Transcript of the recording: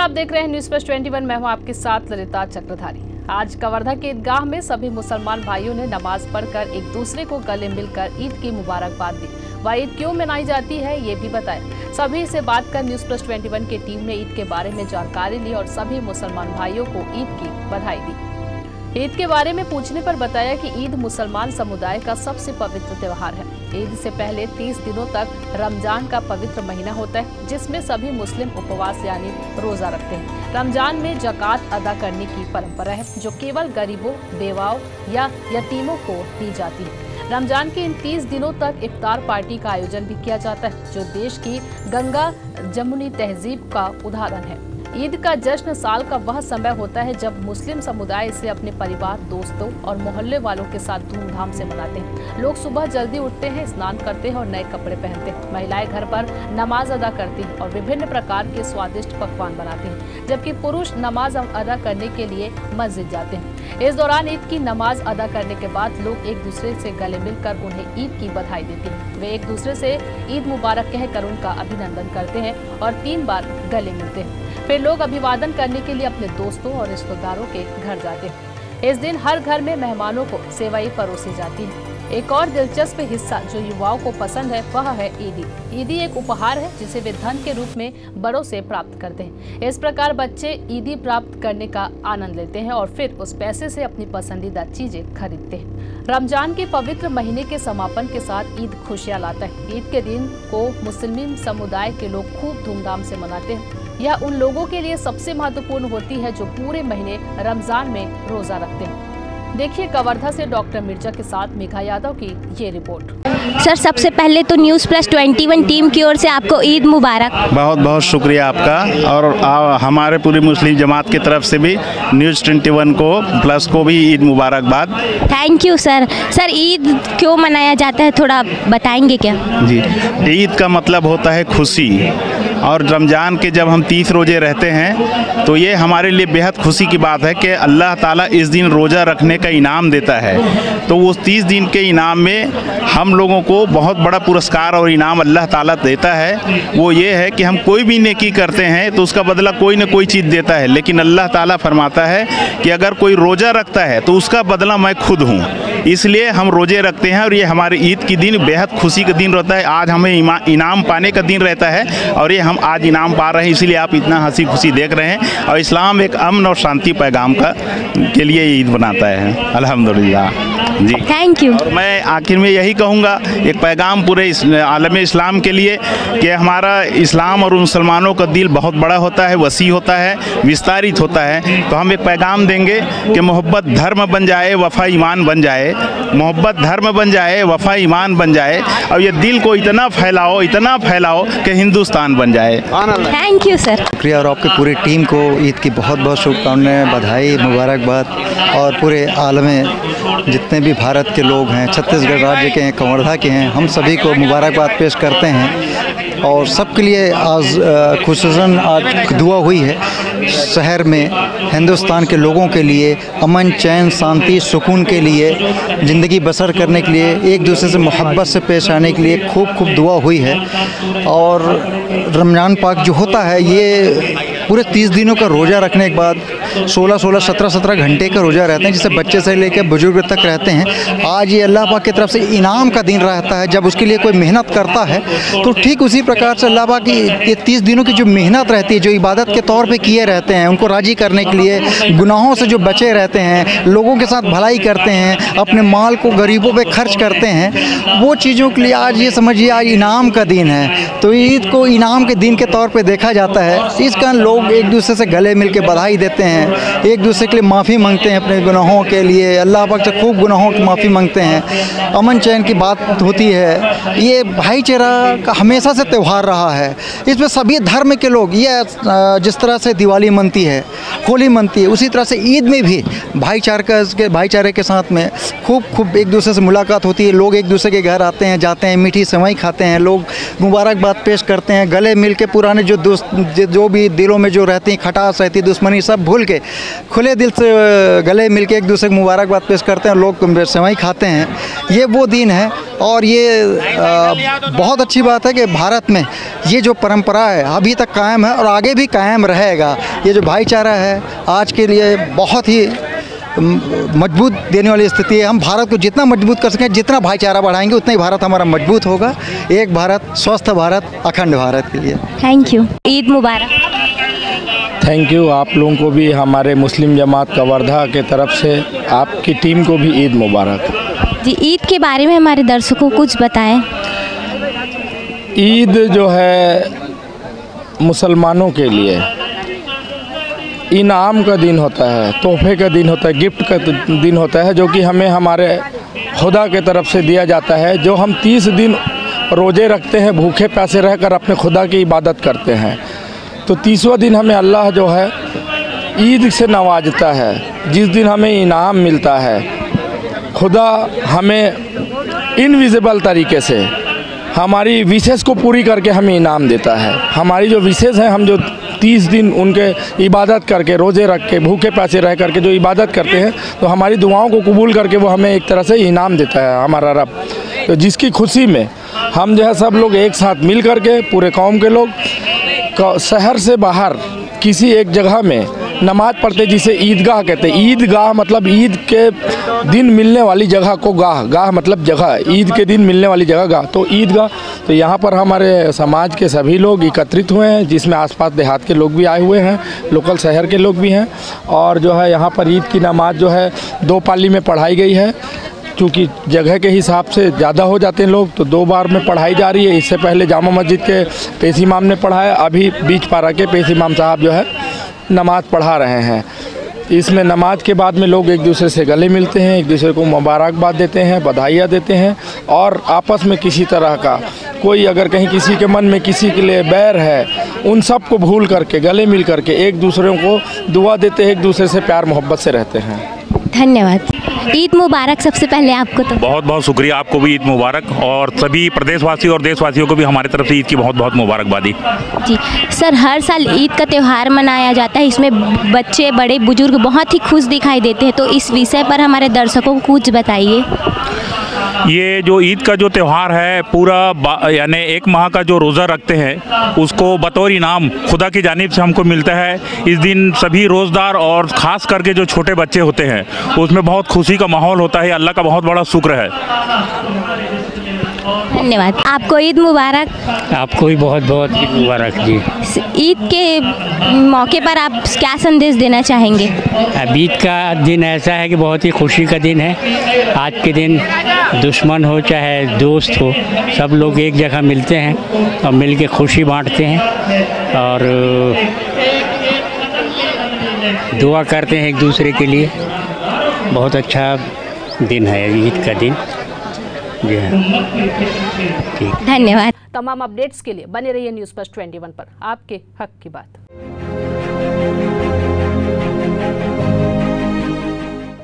आप देख रहे हैं न्यूज़ प्लस 21। मैं हूं आपके साथ ललिता चक्रधारी। आज कवर्धा के ईदगाह में सभी मुसलमान भाइयों ने नमाज पढ़कर एक दूसरे को गले मिलकर ईद की मुबारकबाद दी। वह ईद क्यों मनाई जाती है ये भी बताया। सभी से बात कर न्यूज़ प्लस 21 की टीम ने ईद के बारे में जानकारी ली और सभी मुसलमान भाइयों को ईद की बधाई दी। ईद के बारे में पूछने पर बताया कि ईद मुसलमान समुदाय का सबसे पवित्र त्योहार है। ईद से पहले 30 दिनों तक रमजान का पवित्र महीना होता है, जिसमें सभी मुस्लिम उपवास यानी रोजा रखते हैं। रमजान में ज़कात अदा करने की परंपरा है, जो केवल गरीबों, बेवाओं या यतीमों को दी जाती है। रमजान के इन 30 दिनों तक इफ्तार पार्टी का आयोजन भी किया जाता है, जो देश की गंगा जमुनी तहजीब का उदाहरण है। ईद का जश्न साल का वह समय होता है जब मुस्लिम समुदाय इसे अपने परिवार, दोस्तों और मोहल्ले वालों के साथ धूमधाम से मनाते हैं। लोग सुबह जल्दी उठते हैं, स्नान करते हैं और नए कपड़े पहनते हैं। महिलाएं घर पर नमाज अदा करती हैं और विभिन्न प्रकार के स्वादिष्ट पकवान बनाते हैं, जबकि पुरुष नमाज अदा करने के लिए मस्जिद जाते हैं। इस दौरान ईद की नमाज अदा करने के बाद लोग एक दूसरे से गले मिलकर उन्हें ईद की बधाई देते हैं। वे एक दूसरे से ईद मुबारक कहकर उनका अभिनंदन करते हैं और 3 बार गले मिलते हैं। फिर लोग अभिवादन करने के लिए अपने दोस्तों और रिश्तेदारों के घर जाते हैं। इस दिन हर घर में मेहमानों को सेवई परोसी जाती है। एक और दिलचस्प हिस्सा जो युवाओं को पसंद है वह है ईदी। ईदी एक उपहार है जिसे वे धन के रूप में बड़ों से प्राप्त करते हैं। इस प्रकार बच्चे ईदी प्राप्त करने का आनंद लेते हैं और फिर उस पैसे से अपनी पसंदीदा चीजें खरीदते हैं। रमजान के पवित्र महीने के समापन के साथ ईद खुशियाँ लाता है। ईद के दिन को मुस्लिम समुदाय के लोग खूब धूमधाम से मनाते हैं। यह उन लोगों के लिए सबसे महत्वपूर्ण होती है जो पूरे महीने रमजान में रोजा रखते हैं। देखिए कवर्धा से डॉक्टर मिर्जा के साथ मेघा यादव की ये रिपोर्ट। सर, सबसे पहले तो न्यूज़ प्लस 21 टीम की ओर से आपको ईद मुबारक। बहुत बहुत शुक्रिया आपका और हमारे पूरी मुस्लिम जमात की तरफ से भी न्यूज़ 21 को प्लस को भी ईद मुबारकबाद। Thank you sir. Sir, Eid क्यों मनाया जाता है थोड़ा बताएंगे क्या? जी, ईद का मतलब होता है खुशी, और रमज़ान के जब हम 30 रोज़े रहते हैं तो ये हमारे लिए बेहद खुशी की बात है कि अल्लाह ताला इस दिन रोज़ा रखने का इनाम देता है। तो उस 30 दिन के इनाम में हम लोगों को बहुत बड़ा पुरस्कार और इनाम अल्लाह ताला देता है। वो ये है कि हम कोई भी नेकी करते हैं तो उसका बदला कोई ना कोई चीज़ देता है, लेकिन अल्लाह ताला फरमाता है कि अगर कोई रोज़ा रखता है तो उसका बदला मैं खुद हूँ। इसलिए हम रोज़े रखते हैं और ये हमारे ईद के दिन बेहद खुशी का दिन रहता है। आज हमें इनाम पाने का दिन रहता है और ये हम आज इनाम पा रहे हैं, इसलिए आप इतना हंसी खुशी देख रहे हैं। और इस्लाम एक अमन और शांति पैगाम के लिए ईद बनाता है। अल्हम्दुलिल्लाह जी, थैंक यू। और मैं आखिर में यही कहूँगा, एक पैगाम पूरे आलम इस्लाम के लिए कि हमारा इस्लाम और मुसलमानों का दिल बहुत बड़ा होता है, वसी होता है, विस्तारित होता है। तो हम एक पैगाम देंगे कि मोहब्बत धर्म बन जाए, वफ़ा ईमान बन जाए। मोहब्बत धर्म बन जाए, वफ़ा ईमान बन जाए, और ये दिल को इतना फैलाओ कि हिंदुस्तान बन जाए। Thank you sir. शुक्रिया और आपकी पूरी टीम को ईद की बहुत बहुत शुभकामनाएं, बधाई, मुबारकबाद। और पूरे आलम में जितने भी भारत के लोग हैं, छत्तीसगढ़ राज्य के हैं, कवर्धा के हैं, हम सभी को मुबारकबाद पेश करते हैं। और सबके लिए आज खुसूसन आज दुआ हुई है शहर में, हिंदुस्तान के लोगों के लिए अमन, चैन, शांति, सुकून के लिए, ज़िंदगी बसर करने के लिए, एक दूसरे से मोहब्बत से पेश आने के लिए खूब दुआ हुई है। और रमज़ान पाक जो होता है ये पूरे 30 दिनों का रोज़ा रखने के बाद 16, 17 घंटे का रोज़ा रहते हैं, जिसे बच्चे से लेकर बुजुर्ग तक रहते हैं। आज ये अल्लाह पाक की तरफ से इनाम का दिन रहता है, जब उसके लिए कोई मेहनत करता है तो ठीक उसी प्रकार से अल्लाह पाक की ये 30 दिनों की जो मेहनत रहती है, जो इबादत के तौर पे किए रहते हैं, उनको राज़ी करने के लिए, गुनाहों से जो बचे रहते हैं, लोगों के साथ भलाई करते हैं, अपने माल को गरीबों पे खर्च करते हैं, वो चीज़ों के लिए आज ये समझिए आज इनाम का दिन है। तो ईद को इनाम के दिन के तौर पर देखा जाता है। इस कारण लोग एक दूसरे से गले मिल के बधाई देते हैं, एक दूसरे के लिए माफ़ी मांगते हैं अपने गुनाहों के लिए, अल्लाह पाक से खूब गुनाहों की माफ़ी मांगते हैं। अमन चैन की बात होती है। ये भाईचारा का हमेशा से त्यौहार रहा है। इसमें सभी धर्म के लोग, ये जिस तरह से दिवाली मनती है, होली मनती है, उसी तरह से ईद में भी भाईचारे के साथ में खूब एक दूसरे से मुलाकात होती है। लोग एक दूसरे के घर आते हैं, जाते हैं, मीठी सेवई खाते हैं, लोग मुबारकबाद पेश करते हैं, गले मिल के पुराने जो दोस्त जो भी दिलों में में जो रहती हैं, खटास रहती, दुश्मनी सब भूल के खुले दिल से गले मिल के एक दूसरे को मुबारकबाद पेश करते हैं, लोग सेवई खाते हैं। ये वो दिन है और ये बहुत अच्छी बात है कि भारत में ये जो परंपरा है अभी तक कायम है और आगे भी कायम रहेगा। ये जो भाईचारा है आज के लिए बहुत ही मजबूत देने वाली स्थिति है। हम भारत को जितना मजबूत कर सकें, जितना भाईचारा बढ़ाएंगे, उतना ही भारत हमारा मजबूत होगा। एक भारत, स्वस्थ भारत, अखंड भारत के लिए। Thank you. ईद मुबारक। Thank you. आप लोगों को भी, हमारे मुस्लिम जमात कवर्धा के तरफ से आपकी टीम को भी ईद मुबारक। जी, ईद के बारे में हमारे दर्शकों को कुछ बताएं। ईद जो है मुसलमानों के लिए इनाम का दिन होता है, तोहफे का दिन होता है, गिफ्ट का दिन होता है, जो कि हमें हमारे खुदा के तरफ से दिया जाता है। जो हम 30 दिन रोज़े रखते हैं, भूखे प्यासे रहकर अपने खुदा की इबादत करते हैं, तो 30वां दिन हमें अल्लाह जो है ईद से नवाजता है, जिस दिन हमें इनाम मिलता है। खुदा हमें इनविजिबल तरीके से हमारी विशेष को पूरी करके हमें इनाम देता है। हमारी जो विशेष है, हम जो 30 दिन उनके इबादत करके, रोज़े रख के, भूखे प्यासे रह करके जो इबादत करते हैं, तो हमारी दुआओं को कबूल करके वो हमें एक तरह से इनाम देता है हमारा रब। तो जिसकी खुशी में हम जो है सब लोग एक साथ मिल करके, पूरे कौम के लोग शहर से बाहर किसी एक जगह में नमाज पढ़ते, जिसे ईदगाह कहते हैं। ईदगाह मतलब ईद के दिन मिलने वाली जगह को गाह मतलब जगह, ईद के दिन मिलने वाली जगह गाह, तो ईदगाह। तो यहाँ पर हमारे समाज के सभी लोग एकत्रित हुए हैं, जिसमें आसपास देहात के लोग भी आए हुए हैं, लोकल शहर के लोग भी हैं। और जो है यहाँ पर ईद की नमाज जो है 2 पाली में पढ़ाई गई है, क्योंकि जगह के हिसाब से ज़्यादा हो जाते हैं लोग, तो 2 बार में पढ़ाई जा रही है। इससे पहले जामा मस्जिद के पेश इमाम ने पढ़ाया, अभी बीच पारा के पेश इमाम साहब जो है नमाज़ पढ़ा रहे हैं। इसमें नमाज के बाद में लोग एक दूसरे से गले मिलते हैं, एक दूसरे को मुबारकबाद देते हैं, बधाइयाँ देते हैं, और आपस में किसी तरह का कोई अगर कहीं किसी के मन में किसी के लिए बैर है, उन सब को भूल करके गले मिल करके एक दूसरे को दुआ देते हैं, एक दूसरे से प्यार मोहब्बत से रहते हैं। धन्यवाद। ईद मुबारक सबसे पहले आपको। तो बहुत बहुत शुक्रिया, आपको भी ईद मुबारक, और सभी प्रदेशवासी और देशवासियों को भी हमारी तरफ से ईद की बहुत बहुत मुबारकबादी। जी सर, हर साल ईद का त्यौहार मनाया जाता है, इसमें बच्चे बड़े बुजुर्ग बहुत ही खुश दिखाई देते हैं, तो इस विषय पर हमारे दर्शकों को कुछ बताइए। ये जो ईद का जो त्यौहार है, पूरा यानी 1 माह का जो रोज़ा रखते हैं, उसको बतौर इनाम खुदा की जानिब से हमको मिलता है। इस दिन सभी रोज़दार और ख़ास करके जो छोटे बच्चे होते हैं, उसमें बहुत खुशी का माहौल होता है। अल्लाह का बहुत बड़ा शुक्र है। धन्यवाद। आपको ईद मुबारक। आपको भी बहुत बहुत ईद मुबारक जी। ईद के मौके पर आप क्या संदेश देना चाहेंगे? अब ईद का दिन ऐसा है कि बहुत ही खुशी का दिन है। आज के दिन दुश्मन हो चाहे दोस्त हो, सब लोग एक जगह मिलते हैं और मिल के खुशी बांटते हैं और दुआ करते हैं एक दूसरे के लिए। बहुत अच्छा दिन है ईद का दिन जी हाँ। ठीक, धन्यवाद। तमाम अपडेट्स के लिए बने रहिए न्यूज़ प्लस 21 पर, आपके हक की बात।